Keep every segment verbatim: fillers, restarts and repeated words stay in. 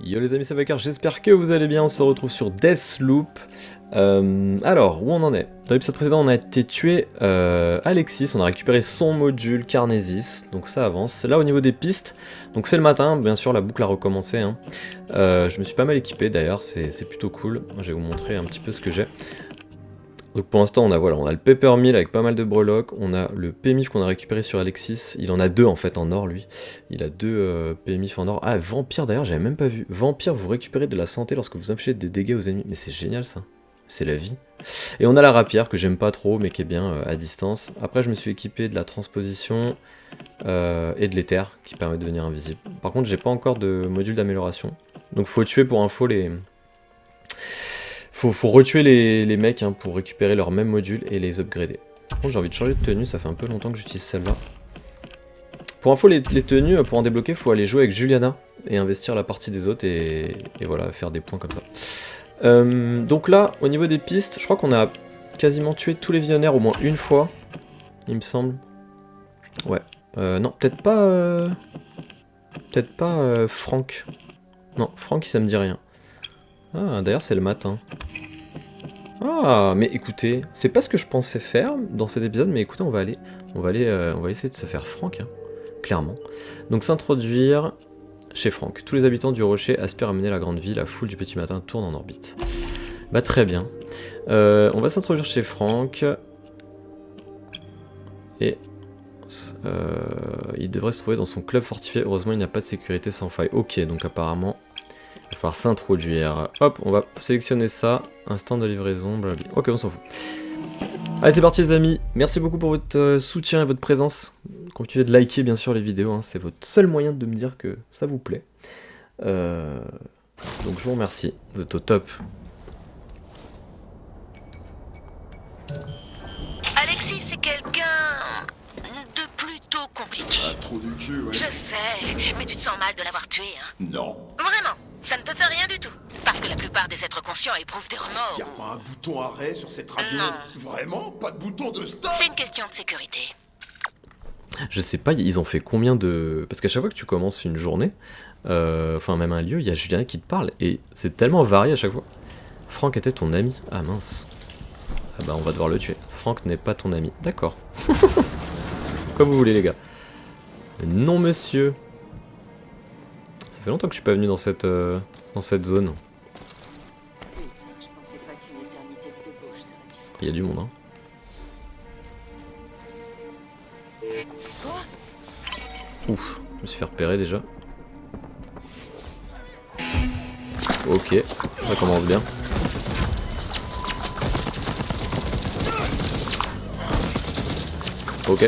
Yo les amis, c'est Baker, j'espère que vous allez bien, on se retrouve sur Deathloop. Euh, alors, où on en est? Dans l'épisode précédent, on a été tué euh, Alexis, on a récupéré son module Carnesis, donc ça avance. Là, au niveau des pistes, donc c'est le matin, bien sûr, la boucle a recommencé. Hein. Euh, je me suis pas mal équipé d'ailleurs, c'est plutôt cool. Je vais vous montrer un petit peu ce que j'ai. Donc pour l'instant on a voilà, on a le Pepper Mill avec pas mal de breloques, on a le P M I F qu'on a récupéré sur Alexis, il en a deux en fait en or lui, il a deux euh, P M I F en or. Ah Vampire d'ailleurs j'avais même pas vu, Vampire vous récupérez de la santé lorsque vous infligez des dégâts aux ennemis, mais c'est génial ça, c'est la vie. Et on a la rapière que j'aime pas trop mais qui est bien euh, à distance. Après je me suis équipé de la transposition euh, et de l'éther qui permet de devenir invisible. Par contre j'ai pas encore de module d'amélioration, donc faut tuer pour info les... Faut, faut retuer les, les mecs hein, pour récupérer leur même module et les upgrader. Par contre j'ai envie de changer de tenue, ça fait un peu longtemps que j'utilise celle-là. Pour info les, les tenues, pour en débloquer, faut aller jouer avec Juliana et investir la partie des autres et, et voilà, faire des points comme ça. Euh, donc là, au niveau des pistes, je crois qu'on a quasiment tué tous les visionnaires au moins une fois, il me semble. Ouais, euh, non, peut-être pas... Euh... Peut-être pas euh, Franck. Non, Franck ça me dit rien. Ah, d'ailleurs c'est le matin. Ah, mais écoutez, c'est pas ce que je pensais faire dans cet épisode, mais écoutez, on va aller, on va aller, euh, on va essayer de se faire Franck, hein, clairement. Donc s'introduire chez Franck. Tous les habitants du rocher aspirent à mener la grande vie, la foule du petit matin tourne en orbite. Bah très bien. Euh, on va s'introduire chez Franck. Et euh, il devrait se trouver dans son club fortifié. Heureusement, il n'y a pas de sécurité sans faille. Ok, donc apparemment... Il va falloir s'introduire. Hop, on va sélectionner ça. Instant de livraison, blablabla. Ok, on s'en fout. Allez, c'est parti les amis. Merci beaucoup pour votre euh, soutien et votre présence. Continuez de liker bien sûr les vidéos. Hein. C'est votre seul moyen de me dire que ça vous plaît. Euh... Donc je vous remercie. Vous êtes au top. Alexis, c'est quelqu'un de plutôt compliqué. Ah, trop du cul, ouais. Je sais, mais tu te sens mal de l'avoir tué, hein? Non. Vraiment, ça ne te fait rien du tout. Parce que la plupart des êtres conscients éprouvent des remords. Y'a pas un bouton arrêt sur cette radio? Non. Vraiment? Pas de bouton de stop? C'est une question de sécurité. Je sais pas, ils ont fait combien de... Parce qu'à chaque fois que tu commences une journée, euh, enfin même un lieu, il y a Julien qui te parle. Et c'est tellement varié à chaque fois. Franck était ton ami? Ah mince. Ah bah on va devoir le tuer. Franck n'est pas ton ami. D'accord. Comme vous voulez les gars. Non monsieur. Ça fait longtemps que je suis pas venu dans cette, euh, dans cette zone. Il y a du monde hein. Ouf, je me suis fait repérer déjà. Ok, ça commence bien. Ok.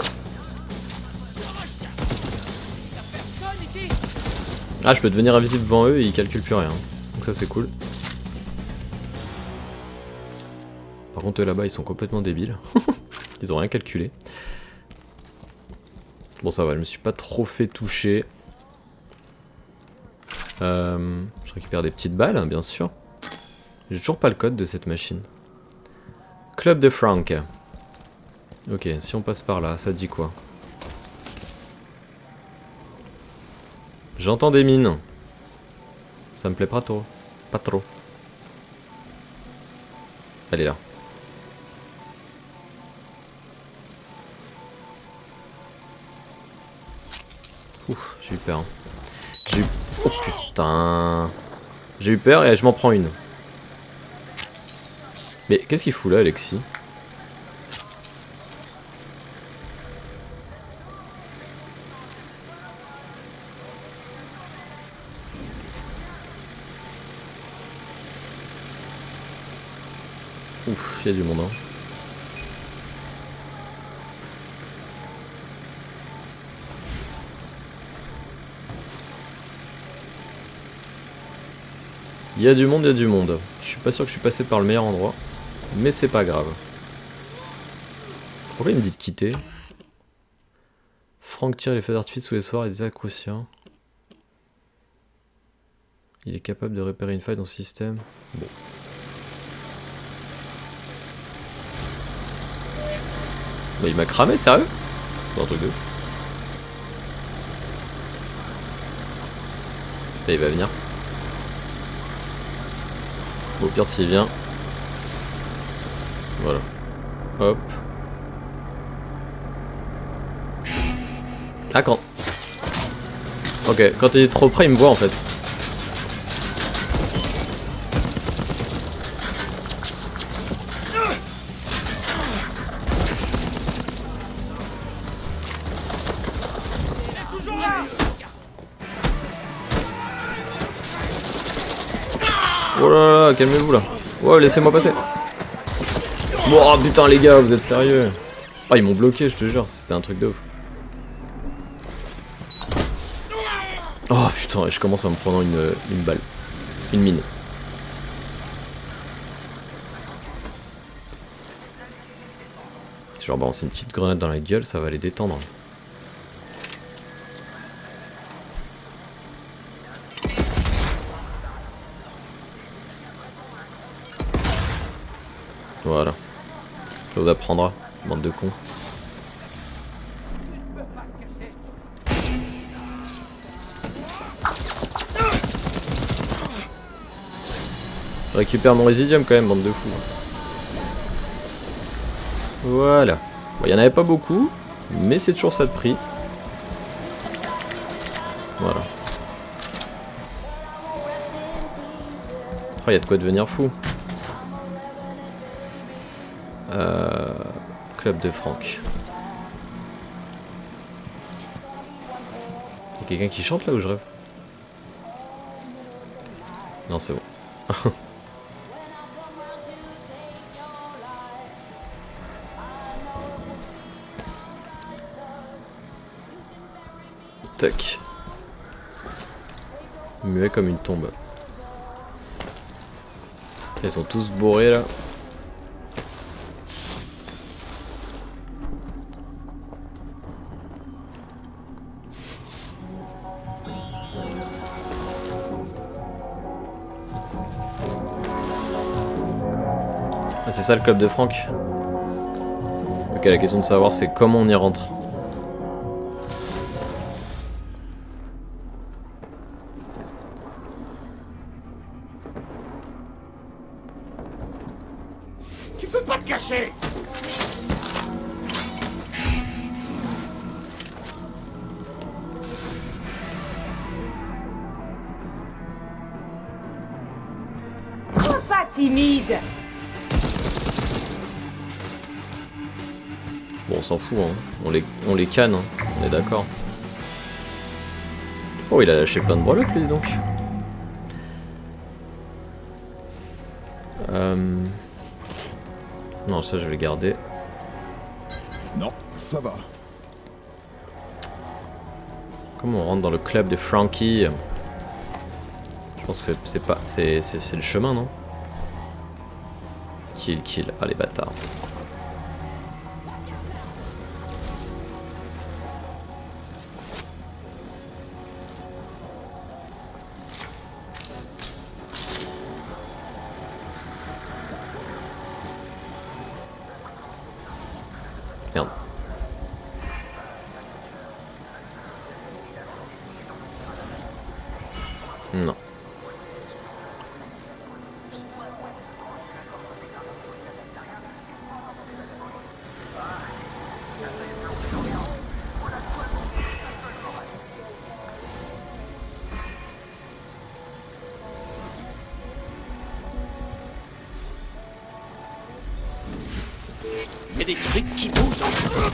Ah, je peux devenir invisible devant eux et ils calculent plus rien. Donc ça c'est cool. Par contre eux là-bas ils sont complètement débiles. Ils ont rien calculé. Bon ça va, je me suis pas trop fait toucher. Euh, je récupère des petites balles, hein, bien sûr. J'ai toujours pas le code de cette machine. Club de Frank. Ok, si on passe par là, ça dit quoi? J'entends des mines. Ça me plaît pas trop. Pas trop. Elle est là. Ouf, j'ai eu peur. Hein. J'ai eu... Oh putain. J'ai eu peur et je m'en prends une. Mais qu'est-ce qu'il fout là, Alexis? Ouf, il y a du monde. Hein. Il y a du monde, il y a du monde. Je suis pas sûr que je suis passé par le meilleur endroit. Mais c'est pas grave. Pourquoi il me dit de quitter? Franck tire les feux d'artifice tous les soirs et des accrochiens. Il est capable de repérer une faille dans le système. Bon. Bah il m'a cramé, sérieux? C'est un truc de... Et il va venir. Au pire s'il vient. Voilà. Hop. Ah quand. Ok, quand il est trop près il me voit en fait. Oh là là, calmez-vous là. Oh, laissez-moi passer. Oh putain les gars, vous êtes sérieux? Oh, ils m'ont bloqué, je te jure, c'était un truc de ouf. Oh putain, je commence à me prendre une, une balle. Une mine. Je leur balance une petite grenade dans la gueule, ça va les détendre. Voilà. Ça vous apprendra, bande de cons. Je récupère mon résidium quand même, bande de fous. Voilà. Bon, il n'y en avait pas beaucoup, mais c'est toujours ça de prix. Voilà. Oh, il y a de quoi devenir fou. Euh, Club de Franck. Y'a quelqu'un qui chante là ou je rêve? Non, c'est bon. Tac. Muet comme une tombe. Ils sont tous bourrés là. Ah, c'est ça le club de Franck. Ok, la question de savoir c'est comment on y rentre. Tu peux pas te cacher. Sois pas timide. Bon, on s'en fout, hein. On les, on les canne, hein. On est d'accord. Oh, il a lâché plein de breloques, lui, donc. Euh... Non, ça, je vais le garder. Non, ça va. Comment on rentre dans le club de Frankie? Je pense que c'est pas... C'est le chemin, non? Kill, kill. Ah, les bâtards. Merde. Non. Il y a des trucs qui bougent dans le...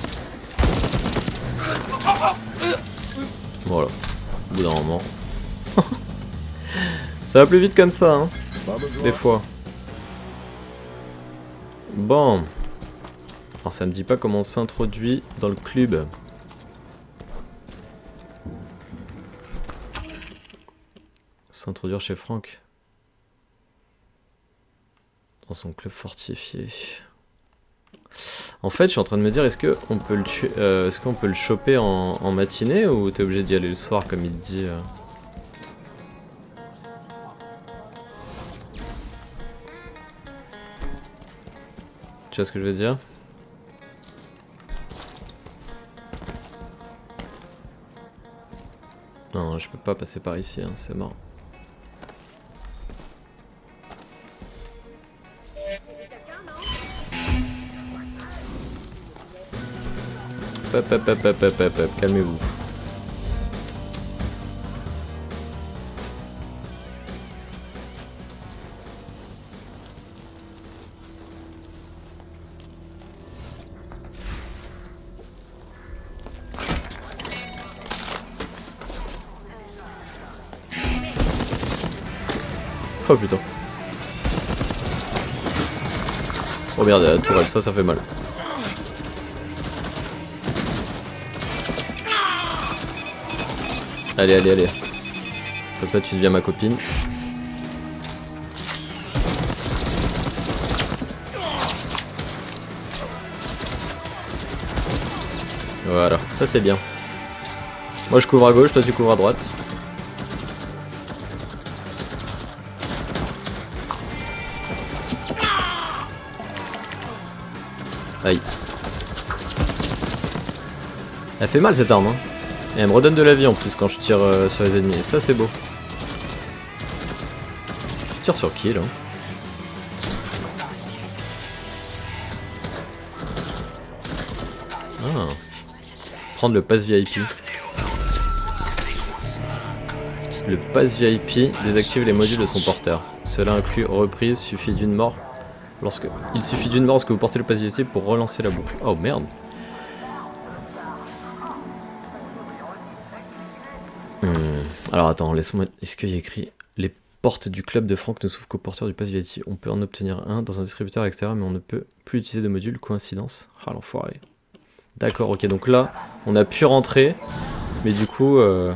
Voilà. Au bout d'un moment. Ça va plus vite comme ça, hein. Pas besoin. Des fois. Bon. Alors ça me dit pas comment on s'introduit dans le club. S'introduire chez Franck. Dans son club fortifié. En fait, je suis en train de me dire, est-ce que on peut le tuer, euh, est-ce qu'on peut le choper en, en matinée ou t'es obligé d'y aller le soir comme il te dit euh... Tu vois ce que je veux dire? Non, je peux pas passer par ici, hein, c'est mort. hop, hop, hop, hop, hop, hop, hop. Calmez-vous. Oh putain. Oh merde, la tourelle, ça, ça fait mal. Allez, allez, allez. Comme ça, tu deviens ma copine. Voilà, ça c'est bien. Moi je couvre à gauche, toi tu couvres à droite. Aïe. Elle fait mal cette arme hein. Et elle me redonne de la vie en plus quand je tire euh, sur les ennemis. Et ça c'est beau. Je tire sur qui là? Ah. Prendre le pass V I P. Le pass V I P désactive les modules de son porteur. Cela inclut reprise, suffit d'une mort. Lorsque... Il suffit d'une mort lorsque vous portez le pass V I P pour relancer la boucle. Oh merde. Hmm. Alors attends, laisse-moi... Est-ce qu'il y a écrit les portes du club de Franck ne s'ouvrent qu'au porteur du pass V I P. On peut en obtenir un dans un distributeur extérieur mais on ne peut plus utiliser de module. Coïncidence. Ah l'enfoiré. D'accord, ok, donc là on a pu rentrer. Mais du coup... Euh...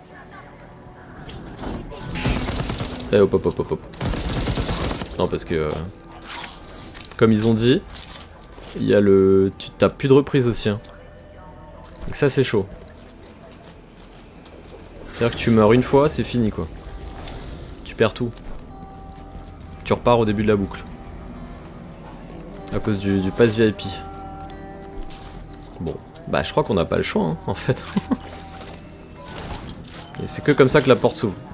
Eh, hop hop hop hop hop. Non parce que... Euh... Comme ils ont dit, il y a le... Tu t'as plus de reprise aussi. Hein. Donc ça c'est chaud. C'est-à-dire que tu meurs une fois, c'est fini quoi. Tu perds tout. Tu repars au début de la boucle. À cause du, du pass V I P. Bon, bah je crois qu'on n'a pas le choix hein, en fait. Et c'est que comme ça que la porte s'ouvre.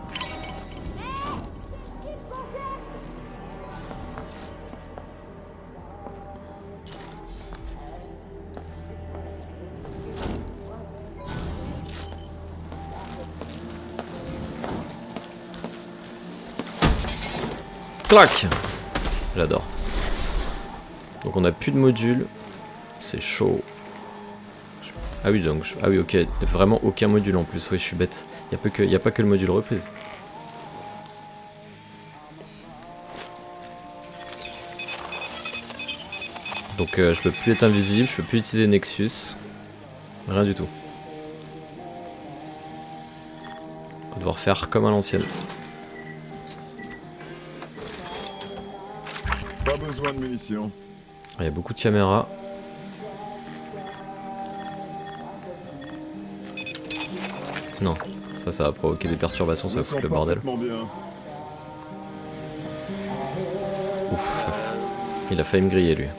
Clac. J'adore. Donc on a plus de module. C'est chaud. Ah oui donc ah oui ok, vraiment aucun module en plus. Oui je suis bête. Il n'y a, que... y a pas que le module reprise. Donc euh, je peux plus être invisible, je peux plus utiliser Nexus. Rien du tout. On va devoir faire comme à l'ancienne. Pas besoin de munitions. Il y a beaucoup de caméras. Non, ça, ça va provoquer des perturbations, ça va foutre le bordel. Bien. Ouf, il a failli me griller lui.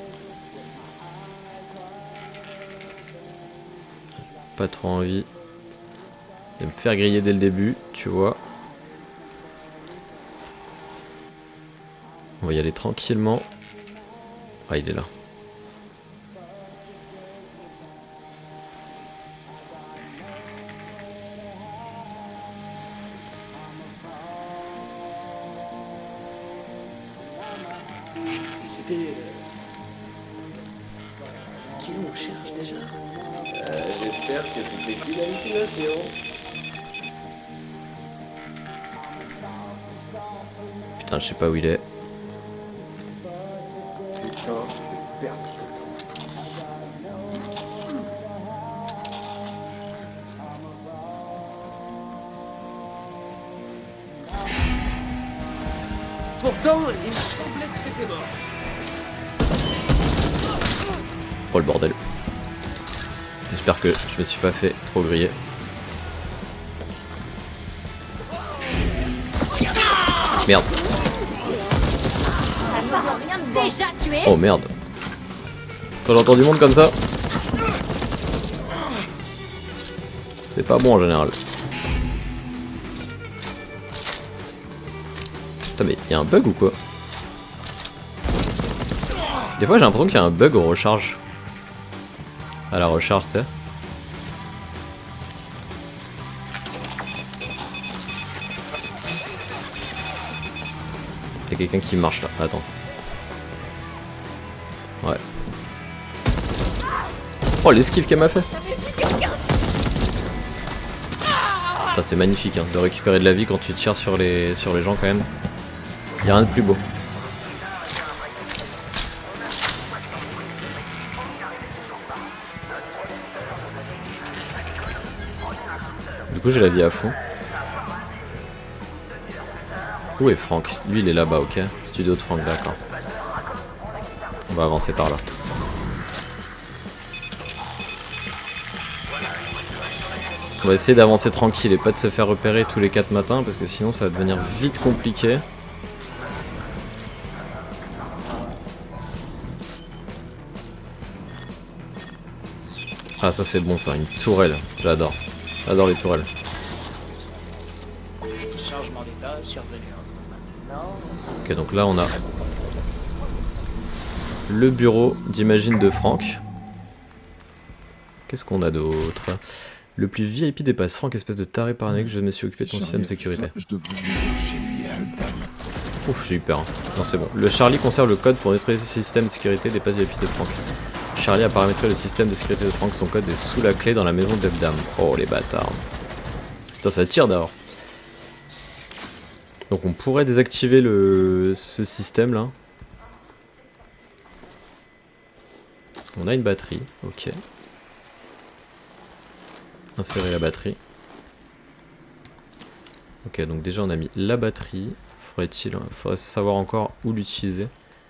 Pas trop envie de me faire griller dès le début, tu vois. On va y aller tranquillement. Ah, il est là. C'était... Qui on cherche déjà euh, J'espère que c'était qu'une hallucination. Putain, je sais pas où il est. Pourtant, il me semblait que c'était mort. Oh le bordel. J'espère que je me suis pas fait trop griller. Merde. Déjà tué. Oh merde. Quand j'entends du monde comme ça, c'est pas bon en général. Putain mais y'a un bug ou quoi? Des fois j'ai l'impression qu'il y a un bug au recharge. À la recharge, tu sais. Y'a quelqu'un qui marche là, attends. Ouais. Oh l'esquive qu'elle m'a fait. C'est magnifique hein, de récupérer de la vie quand tu tires sur les, sur les gens quand même. Y'a rien de plus beau. Du coup j'ai la vie à fond. Où est Franck? Lui il est là-bas, ok. Studio de Franck, d'accord. On va avancer par là. On va essayer d'avancer tranquille et pas de se faire repérer tous les quatre matins parce que sinon ça va devenir vite compliqué. Ah ça c'est bon ça, une tourelle, j'adore. J'adore les tourelles. Ok donc là on a le bureau d'Imagine de Franck. Qu'est-ce qu'on a d'autre? Le plus V I P dépasse Franck, espèce de taré paranoïaque, je me suis occupé de ton système de sécurité. Ouf, j'ai eu peur. Hein. Non, c'est bon. Le Charlie conserve le code pour neutraliser ce système de sécurité dépasse V I P de Franck. Charlie a paramétré le système de sécurité de Franck, son code est sous la clé dans la maison d'Ebdam. Oh les bâtards. Putain, ça tire dehors. Donc on pourrait désactiver le ce système là. On a une batterie, ok. Insérer la batterie. Ok, donc déjà on a mis la batterie. Faudrait-il, faudrait savoir encore où l'utiliser.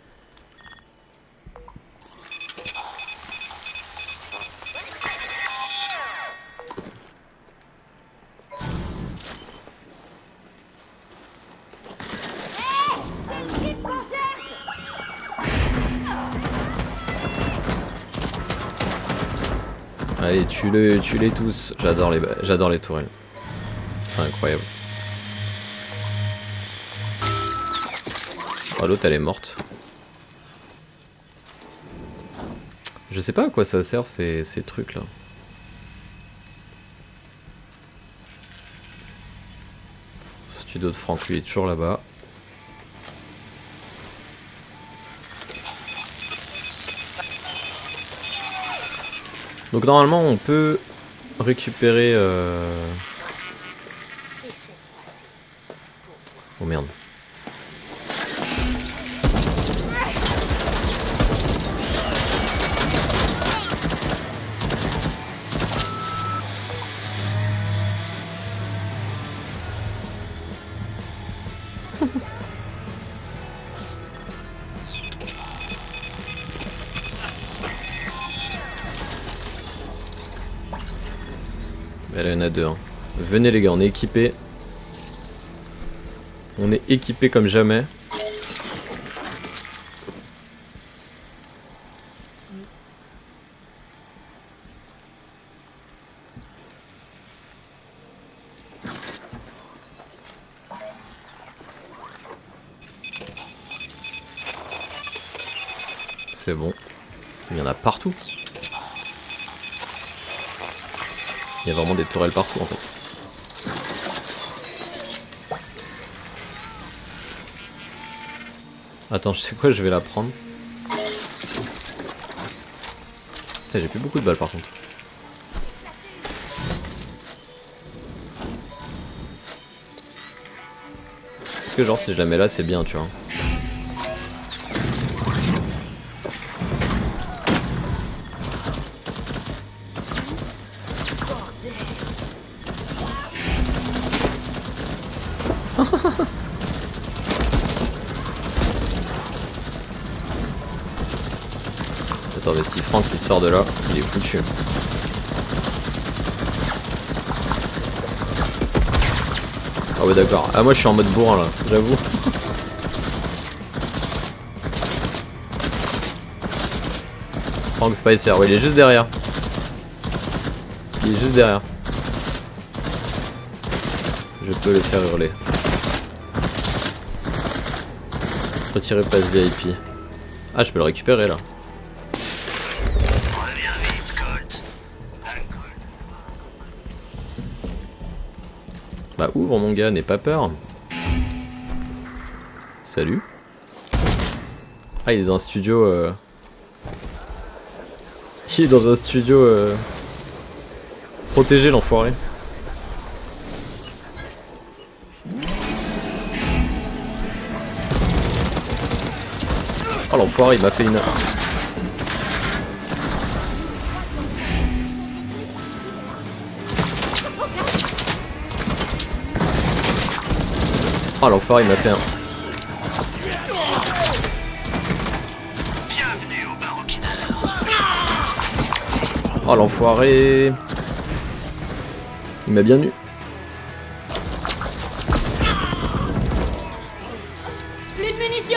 Allez, tue-les, tue-les tous. J'adore les, j'adore les tourelles. C'est incroyable. Oh, l'autre elle est morte. Je sais pas à quoi ça sert ces, ces trucs là. Studio de Franck, lui est toujours là-bas. Donc normalement on peut récupérer... Euh... Oh merde. Là, il y en a deux. Hein. Venez les gars, on est équipés. On est équipés comme jamais. C'est bon. Il y en a partout. Il y a vraiment des tourelles partout en fait. Attends, je sais quoi, je vais la prendre. Putain, j'ai plus beaucoup de balles par contre. Parce que genre si je la mets là c'est bien tu vois. Attends mais si Franck il sort de là, il est foutu. Ah ouais d'accord, ah moi je suis en mode bourrin là, j'avoue. Franck Spicer, ouais il est juste derrière. Il est juste derrière. Je peux le faire hurler. Retirer passe V I P. Ah je peux le récupérer là. Reviens vite, Colt. Bah ouvre mon gars, n'aie pas peur. Salut. Ah il est dans un studio... Euh... Il est dans un studio... Euh... Protégé l'enfoiré. Oh l'enfoiré il m'a fait une... Oh l'enfoiré il m'a fait un... Oh l'enfoiré. Il m'a bien eu. Plus de munitions.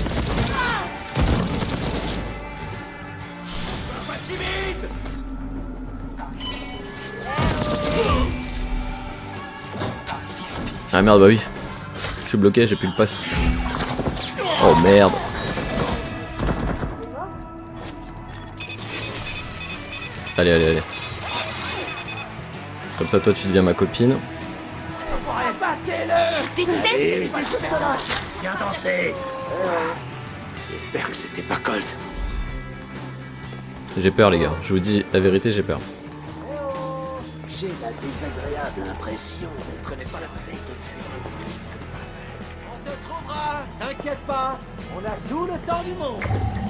Ah merde bah oui. Je suis bloqué, j'ai plus le pass. Oh merde. Allez allez allez. Comme ça toi tu deviens ma copine. Viens danser. J'espère que c'était pas Colt. J'ai peur les gars, je vous dis la vérité j'ai peur. J'ai la désagréable impression d'être connaît pas la veille depuis. On te trouvera, t'inquiète pas, on a tout le temps du monde.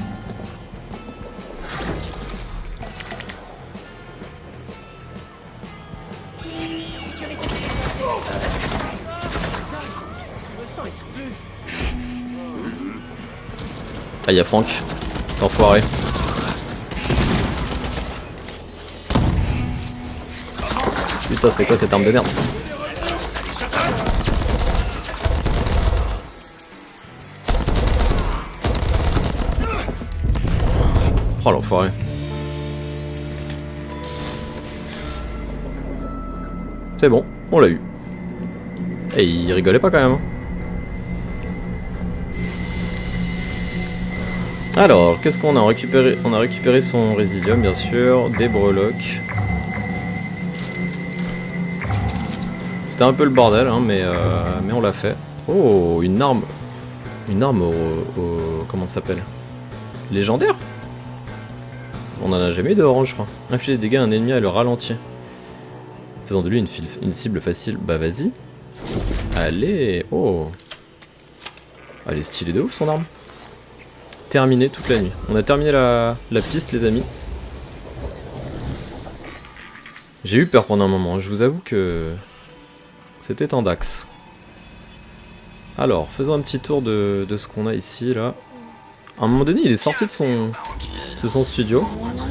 Ah y'a Franck, enfoiré. Putain c'est quoi cette arme de merde? Oh l'enfoiré. C'est bon, on l'a eu. Et il rigolait pas quand même. Hein. Alors, qu'est-ce qu'on a récupéré? On a récupéré son Résidium, bien sûr, des breloques. C'était un peu le bordel, hein, mais, euh, mais on l'a fait. Oh, une arme. Une arme au... au comment ça s'appelle? Légendaire? On en a jamais eu de orange, je crois. Infliger des dégâts à un ennemi à le ralenti. Faisant de lui une, une cible facile. Bah vas-y. Allez. Oh. Elle est stylée de ouf son arme. Terminé toute la nuit. On a terminé la, la piste les amis. J'ai eu peur pendant un moment, je vous avoue que c'était en dax. Alors, faisons un petit tour de, de ce qu'on a ici là. À un moment donné il est sorti de son, de son studio.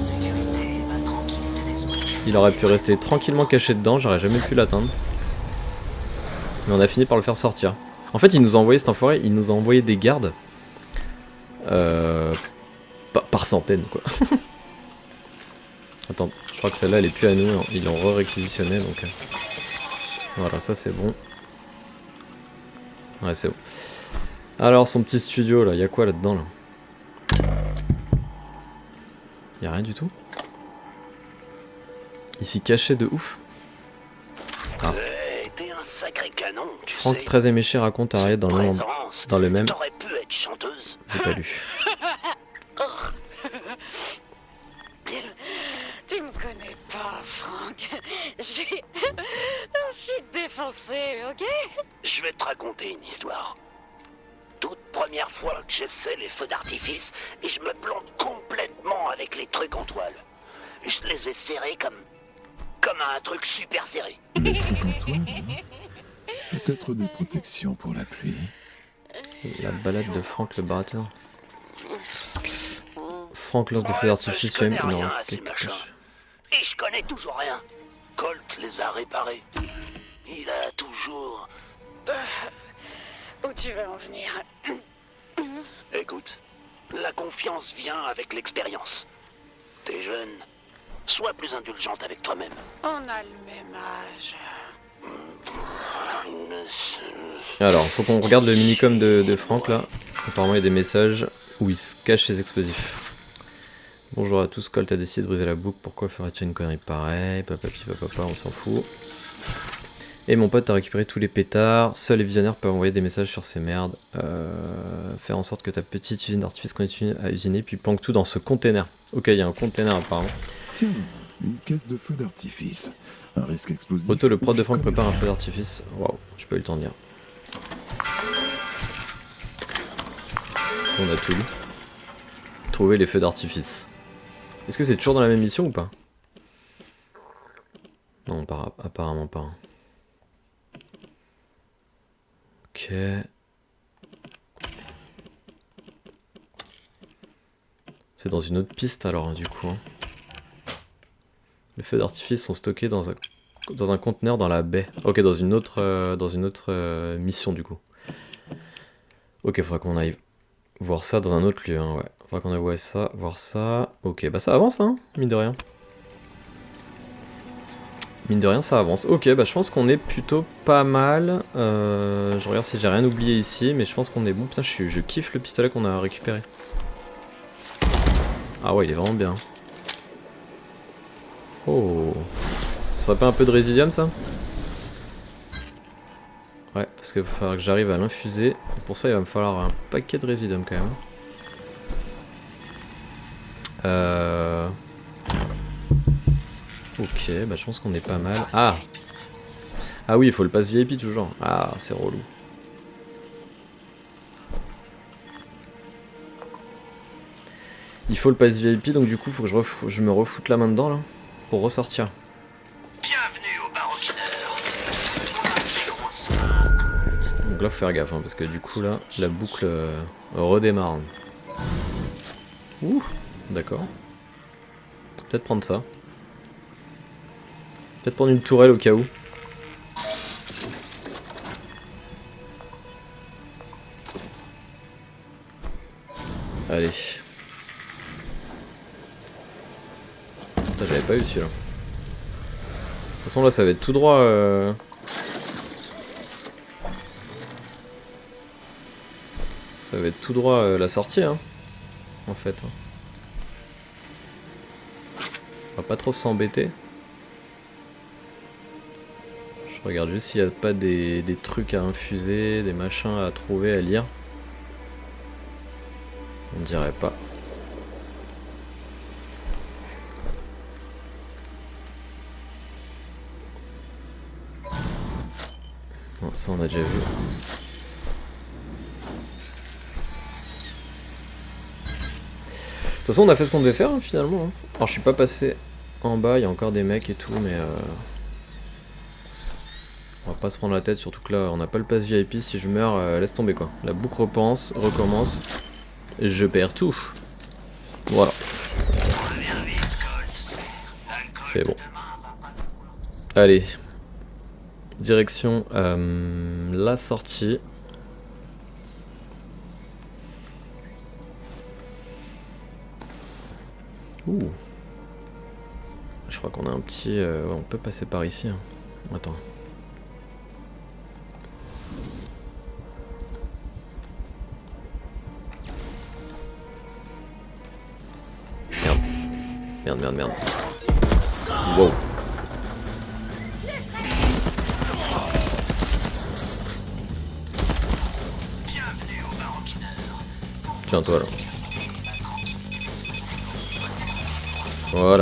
Il aurait pu rester tranquillement caché dedans, j'aurais jamais pu l'atteindre. Mais on a fini par le faire sortir. En fait il nous a envoyé cet enfoiré, il nous a envoyé des gardes. Euh, par, par centaines quoi. Attends, je crois que celle-là elle est plus à nous, ils l'ont re-réquisitionné donc. Euh... Voilà, ça c'est bon. Ouais, c'est bon. Alors son petit studio là, y'a quoi là-dedans là? Y'a rien du tout. Ici caché de ouf. Ah. T'es un sacré canon, tu Franck sais. très éméché raconte à Ariette dans le, dans le même. T'aurais pu être chanteuse. J'ai pas lu. Tu me connais pas, Franck. Je suis... Je suis défoncé, ok? Je vais te raconter une histoire. Toute première fois que j'essaie les feux d'artifice et je me plante complètement avec les trucs en toile. Je les ai serrés comme... comme un truc super serré. Les trucs en toile, peut-être des protections pour la pluie. La balade de Franck le barateur. Franck lance des feux d'artifice. Je connais rien à ces machins. Et je connais toujours rien. Colt les a réparés. Il a toujours... Où tu veux en venir? Écoute, la confiance vient avec l'expérience. T'es jeune, sois plus indulgente avec toi-même. On a le même âge. Alors, faut qu'on regarde le minicom de, de Franck là. Apparemment il y a des messages où il se cache ses explosifs. Bonjour à tous, Colt a décidé de briser la boucle, pourquoi ferais-tu une connerie pareille? Papapi, papa, on s'en fout. Et mon pote a récupéré tous les pétards, seuls les visionnaires peuvent envoyer des messages sur ces merdes. Euh, faire en sorte que ta petite usine d'artifice continue à usiner, puis planque tout dans ce container. Ok, il y a un container apparemment. Tiens, une caisse de feu d'artifice. Un risque explosif. Otto, le prod de je Franck, connais prépare un rien. feu d'artifice. Waouh, j'ai pas eu le temps de lire. On a tout lu. Trouver les feux d'artifice. Est-ce que c'est toujours dans la même mission ou pas? Non, par- apparemment pas. Ok. C'est dans une autre piste alors, hein, du coup. hein. Les feux d'artifice sont stockés dans un, dans un conteneur dans la baie. Ok, dans une autre, euh, dans une autre euh, mission du coup. Ok, faudra qu'on aille voir ça dans un autre lieu. Hein, ouais. Faudra qu'on aille voir ça, voir ça. Ok, bah ça avance, hein, mine de rien. Mine de rien, ça avance. Ok, bah je pense qu'on est plutôt pas mal. Euh, je regarde si j'ai rien oublié ici, mais je pense qu'on est bon. Putain, je, suis- je kiffe le pistolet qu'on a récupéré. Ah ouais, il est vraiment bien. Oh, ça serait pas un peu de résidium ça? Ouais, parce qu'il va falloir que j'arrive à l'infuser. Pour ça, il va me falloir un paquet de résidium quand même. Euh... Ok, bah je pense qu'on est pas mal. Ah Ah oui, il faut le pass V I P toujours. Ah, c'est relou. Il faut le pass V I P, donc du coup, faut que je, refou- je me refoute la main dedans là, pour ressortir. Bienvenue au Baroquineur. Donc là, faut faire gaffe, hein, parce que du coup, là, la boucle euh, redémarre. Ouh, d'accord. Peut-être prendre ça. Peut-être prendre une tourelle au cas où. Allez. Putain, j'avais pas eu celui-là. De toute façon, là, ça va être tout droit. Euh... Ça va être tout droit euh, la sortie, hein. En fait. hein. On va pas trop s'embêter. Je regarde juste s'il n'y a pas des, des trucs à infuser, des machins à trouver, à lire. On dirait pas. Non, ça on a déjà vu. De toute façon on a fait ce qu'on devait faire hein, finalement. hein. Alors je suis pas passé en bas, il y a encore des mecs et tout, mais euh... on va pas se prendre la tête, surtout que là on n'a pas le pass V I P, si je meurs, euh, laisse tomber quoi. La boucle repense, recommence, et je perds tout. Voilà. C'est bon. Allez. Direction euh, la sortie. Ouh. Je crois qu'on a un petit... Euh, ouais, on peut passer par ici. Hein. Attends. Merde. Merde, merde, merde. Wow. Tiens, toi là. Voilà.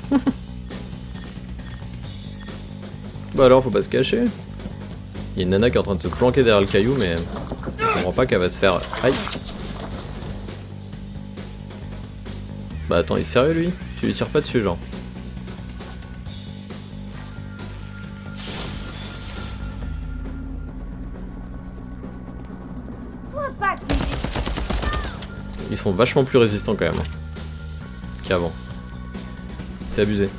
Bah alors, faut pas se cacher. Il y a une nana qui est en train de se planquer derrière le caillou, mais je comprends pas qu'elle va se faire... Aïe. Bah attends, il est sérieux lui? Tu lui tires pas dessus, genre. Ils sont vachement plus résistants quand même. hein, Qu'avant. C'est abusé.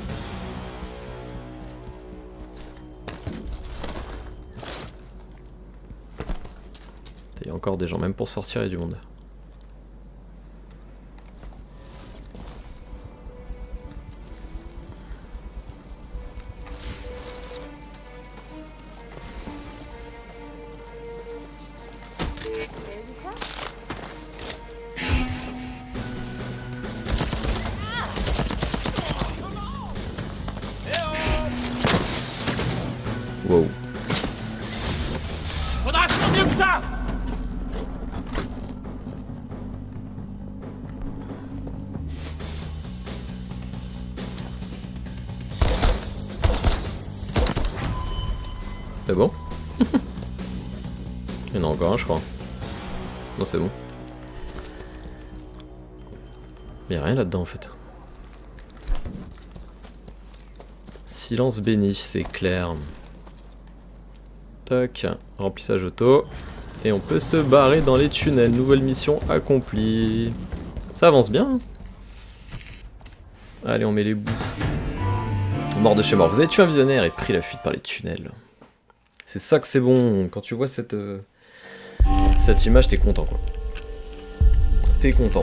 Il y a encore des gens, même pour sortir, il y a du monde. Wow. Faudra faire mieux que ça. C'est bon? Il y en a encore un, je crois. Non, c'est bon. Il n'y a rien là-dedans en fait. Silence béni, c'est clair. Tac, remplissage auto. Et on peut se barrer dans les tunnels. Nouvelle mission accomplie. Ça avance bien. Hein. Allez, on met les bouts. Mort de chez mort. Vous avez tué un visionnaire et pris la fuite par les tunnels. C'est ça que c'est bon. Quand tu vois cette, euh, cette image, t'es content quoi. T'es content.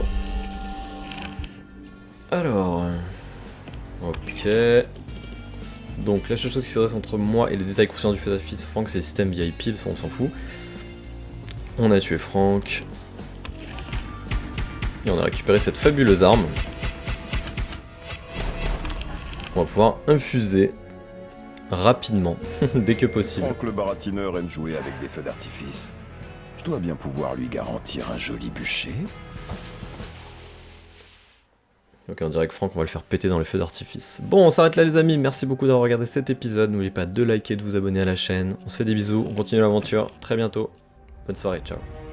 Alors. Ok. Donc la seule chose qui se reste entre moi et les détails conscients du feu d'artifice Franck, c'est le système V I P, ça on s'en fout. On a tué Franck. Et on a récupéré cette fabuleuse arme. On va pouvoir infuser rapidement, dès que possible. Franck le baratineur aime jouer avec des feux d'artifice. Je dois bien pouvoir lui garantir un joli bûcher. Ok, on dirait que Franck, on va le faire péter dans les feux d'artifice. Bon, on s'arrête là les amis, merci beaucoup d'avoir regardé cet épisode. N'oubliez pas de liker, de vous abonner à la chaîne. On se fait des bisous, on continue l'aventure très bientôt. Bonne soirée, ciao.